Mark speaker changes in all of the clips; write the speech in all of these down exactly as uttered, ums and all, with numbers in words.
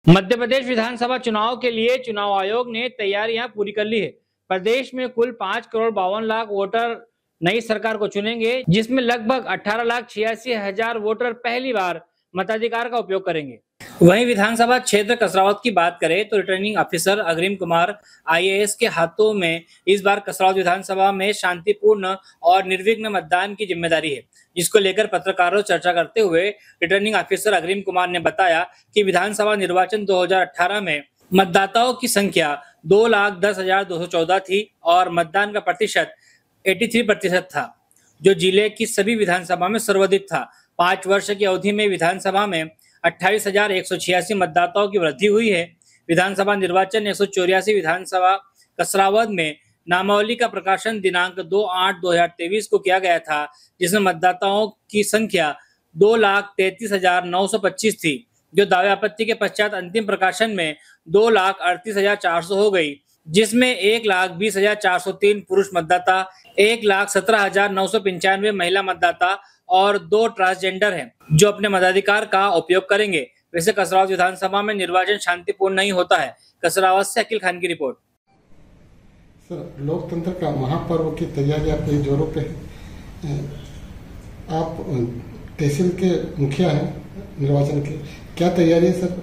Speaker 1: मध्य प्रदेश विधानसभा चुनाव के लिए चुनाव आयोग ने तैयारियां पूरी कर ली है। प्रदेश में कुल पाँच करोड़ बावन लाख वोटर नई सरकार को चुनेंगे, जिसमें लगभग अठारह लाख छियासी हजार वोटर पहली बार मताधिकार का उपयोग करेंगे। वहीं विधानसभा क्षेत्र कसरावद की बात करें तो रिटर्निंग ऑफिसर अग्रिम कुमार आई ए एस के हाथों में इस बार कसरावद विधानसभा में शांतिपूर्ण और निर्विघ्न मतदान की जिम्मेदारी है, जिसको लेकर पत्रकारों से चर्चा करते हुए रिटर्निंग ऑफिसर अग्रिम कुमार ने बताया कि विधानसभा निर्वाचन दो हज़ार अठारह में मतदाताओं की संख्या दो लाख दस हजार दो सौ चौदह थी और मतदान का प्रतिशत तिरासी प्रतिशत था, जो जिले की सभी विधानसभा में सर्वाधिक था। पांच वर्ष की अवधि में विधानसभा में अट्ठाईस हजार एक सौ छियासी मतदाताओं की वृद्धि हुई है। विधानसभा निर्वाचन एक सौ चौरासी विधानसभा कसरावद में नामावली का प्रकाशन दिनांक दो आठ दो हजार तेईस को किया गया था, जिसमें मतदाताओं की संख्या दो लाख तैतीस हजार नौ सौ पच्चीस थी, जो दावे आपत्ति के पश्चात अंतिम प्रकाशन में दो लाख अड़तीस हजार चार सौ हो गई, जिसमें एक लाख बीस हजार चार सौ तीन पुरुष मतदाता, एक लाख सत्रह हजार नौ सौ पंचानवे महिला मतदाता और दो ट्रांसजेंडर हैं, जो अपने मताधिकार का उपयोग करेंगे। वैसे कसरावद विधानसभा में निर्वाचन शांतिपूर्ण नहीं होता है। कसरावद से अखिल खान की रिपोर्ट।
Speaker 2: सर, लोकतंत्र का महापर्व की तैयारी अपने जोरों पे है। आप तहसील के मुखिया हैं निर्वाचन के, क्या तैयारी है सर?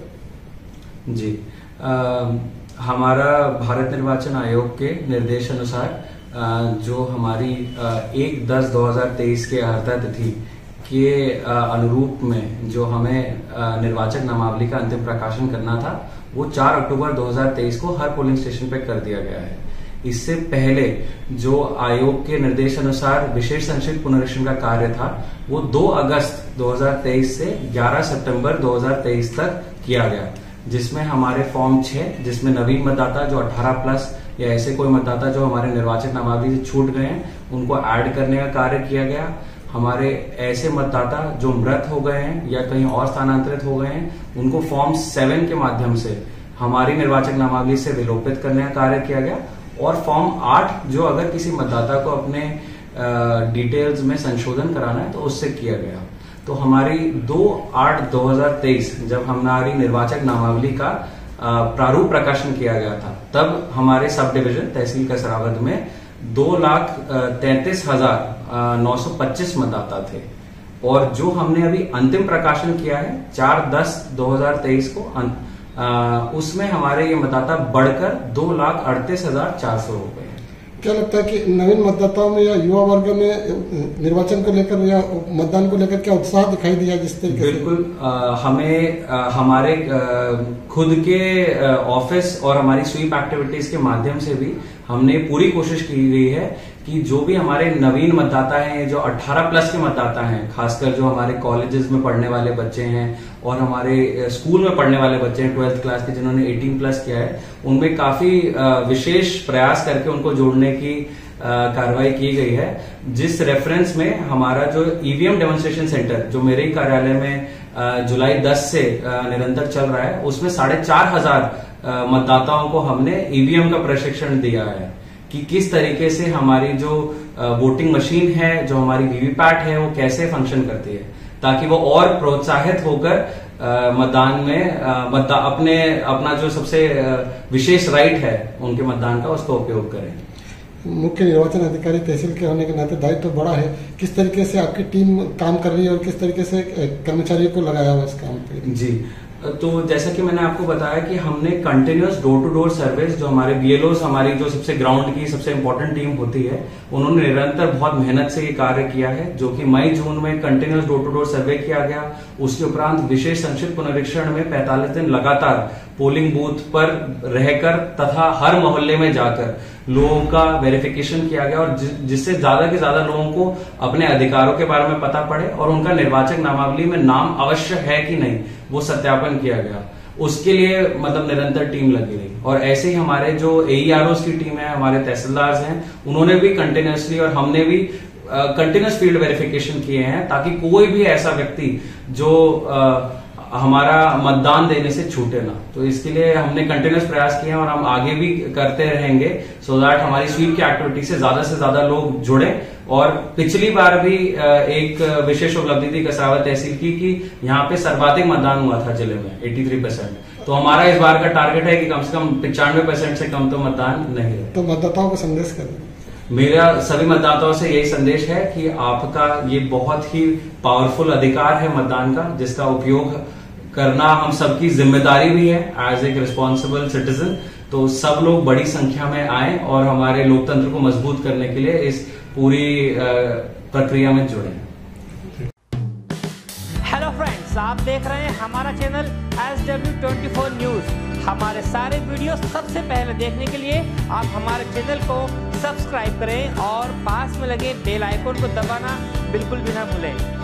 Speaker 3: जी, आ, हमारा भारत निर्वाचन आयोग के निर्देश अनुसार जो हमारी एक दस दो हजार तेईस के अर्हता तिथि के अनुरूप में जो हमें निर्वाचक नामावली का अंतिम प्रकाशन करना था, वो चार अक्टूबर दो हजार तेईस को हर पोलिंग स्टेशन पे कर दिया गया है। इससे पहले जो आयोग के निर्देश अनुसार विशेष संक्षिप्त पुनरीक्षण का कार्य था, वो दो अगस्त दो हजार तेईस से ग्यारह सितंबर दो हजार तेईस तक किया गया, जिसमें हमारे फॉर्म छह, जिसमें नवीन मतदाता जो अठारह प्लस या ऐसे कोई मतदाता जो हमारे निर्वाचक नामावली से छूट गए हैं, उनको ऐड करने का कार्य किया गया। हमारे ऐसे मतदाता जो मृत हो गए हैं या कहीं और स्थानांतरित हो गए हैं, उनको फॉर्म सेवन के माध्यम से हमारी निर्वाचक नामावली से विलोपित करने का कार्य किया गया। और फॉर्म आठ, जो अगर किसी मतदाता को अपने डिटेल्स में संशोधन कराना है तो उससे किया गया। तो हमारी दो आठ दो हजार तेईस जब हमारी निर्वाचक नामावली का प्रारूप प्रकाशन किया गया था, तब हमारे सब डिवीजन तहसील कसरावद में दो लाख तैतीस हजार नौ सौ पच्चीस मतदाता थे। और जो हमने अभी अंतिम प्रकाशन किया है चार दस दो हजार तेईस को, आ, उसमें हमारे ये मतदाता बढ़कर दो लाख अड़तीस हजार चार सौ हो गए।
Speaker 2: क्या लगता है कि नवीन मतदाताओं में या युवा वर्ग में निर्वाचन को लेकर या मतदान को लेकर क्या उत्साह दिखाई दिया जिस तरीके से?
Speaker 3: बिल्कुल, आ, हमें आ, हमारे आ, खुद के ऑफिस और हमारी स्वीप एक्टिविटीज के माध्यम से भी हमने पूरी कोशिश की गई है कि जो भी हमारे नवीन मतदाता हैं, जो अठारह प्लस के मतदाता हैं, खासकर जो हमारे कॉलेजेस में पढ़ने वाले बच्चे हैं और हमारे स्कूल में पढ़ने वाले बच्चे हैं ट्वेल्थ क्लास के, जिन्होंने अठारह प्लस किया है, उनमें काफी विशेष प्रयास करके उनको जोड़ने की कार्रवाई की गई है। जिस रेफरेंस में हमारा जो ईवीएम डेमोन्स्ट्रेशन सेंटर जो मेरे ही कार्यालय में जुलाई दस से निरंतर चल रहा है, उसमें साढ़े चार हजार मतदाताओं को हमने ईवीएम का प्रशिक्षण दिया है कि किस तरीके से हमारी जो वोटिंग मशीन है, जो हमारी वीवीपैट है, वो कैसे फंक्शन करती है, ताकि वो और प्रोत्साहित होकर मतदान में मतदा अपने अपना जो सबसे विशेष राइट है उनके मतदान का, उसका उपयोग करें।
Speaker 2: मुख्य निर्वाचन अधिकारी तहसील के होने के नाते दायित्व तो बड़ा है, किस तरीके से आपकी टीम काम कर रही है और किस तरीके से कर्मचारियों को लगाया हुआ इस काम पे?
Speaker 3: जी, तो जैसा कि मैंने आपको बताया कि हमने continuous door to door service, जो हमारे बीएलओस, हमारी जो सबसे ग्राउंड की सबसे इंपॉर्टेंट टीम होती है, उन्होंने निरंतर बहुत मेहनत से ये कार्य किया है, जो कि मई जून में continuous door to door survey किया गया। उसके उपरांत विशेष संक्षिप्त पुनरीक्षण में पैंतालीस दिन लगातार पोलिंग बूथ पर रहकर तथा हर मोहल्ले में जाकर लोगों का वेरिफिकेशन किया गया, और जिससे ज्यादा के ज्यादा लोगों को अपने अधिकारों के बारे में पता पड़े और उनका निर्वाचक नामावली में नाम अवश्य है कि नहीं, वो सत्यापन किया गया। उसके लिए मतलब निरंतर टीम लगी रही। और ऐसे ही हमारे जो एईआरओस की टीम है, हमारे तहसीलदार हैं, उन्होंने भी कंटिन्यूसली और हमने भी कंटिन्यूस फील्ड वेरिफिकेशन किए हैं, ताकि कोई भी ऐसा व्यक्ति जो uh, हमारा मतदान देने से छूटे ना। तो इसके लिए हमने कंटिन्यूस प्रयास किए हैं और हम आगे भी करते रहेंगे, सो दैट हमारी स्वीप की एक्टिविटी से ज्यादा से ज्यादा लोग जुड़े। और पिछली बार भी एक विशेष उपलब्धि थी कसरावद तहसील की कि यहाँ पे सर्वाधिक मतदान हुआ था जिले में, तिरासी परसेंट। तो हमारा इस बार का टारगेट है कि कम से कम पचानवे परसेंट से कम तो मतदान नहीं है।
Speaker 2: तो मतदाताओं को संदेश करें।
Speaker 3: मेरा सभी मतदाताओं से यही संदेश है कि आपका ये बहुत ही पावरफुल अधिकार है मतदान का, जिसका उपयोग करना हम सबकी जिम्मेदारी भी है एज ए रिस्पॉन्सिबल सिटीजन। तो सब लोग बड़ी संख्या में आए और हमारे लोकतंत्र को मजबूत करने के लिए इस पूरी प्रक्रिया में जुड़े।
Speaker 1: हेलो फ्रेंड्स, आप देख रहे हैं हमारा channel S W twenty four news. हमारे सारे वीडियो सबसे पहले देखने के लिए आप हमारे चैनल को सब्सक्राइब करें और पास में लगे बेल आइकन को दबाना बिल्कुल भी ना भूलें।